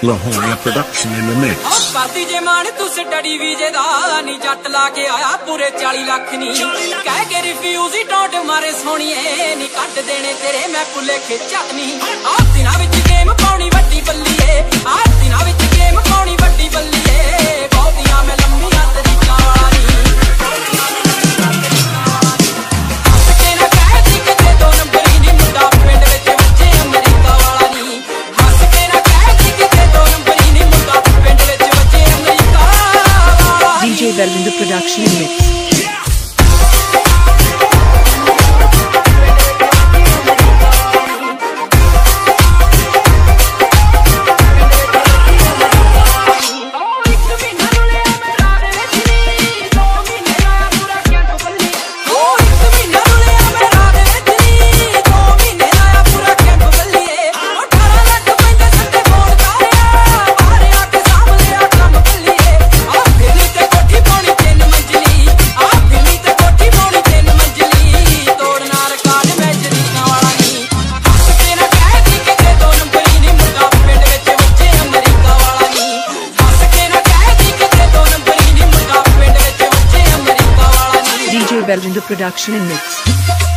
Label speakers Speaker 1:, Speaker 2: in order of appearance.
Speaker 1: Lahore production in the mix.
Speaker 2: पाती जे मान तू स्टडी वीजे दा नी जट ला के आया पूरे 40 लाख नी कह के रिफ्यूज ही टोट मारे सोनिए नी कट देने तेरे मैं पुले खिचत नी आ दिना विच गेम पाउनी वड्डी बल्लीए आ दिना विच गेम पाउनी वड्डी बल्लीए बहुतियां मैं लम्मियां तरीका वाली हस के ना कह दी कि ते 2 नंबर ही नी मुंडा पिंड विच बच्चे अमेरिका वाला नी हस के ना कह दी कि ते 2 नंबर ही नी मुंडा पिंड विच बच्चे अमेरिका वाला
Speaker 3: DJ Belvinder production in mix. DJ Belvinder production in mix.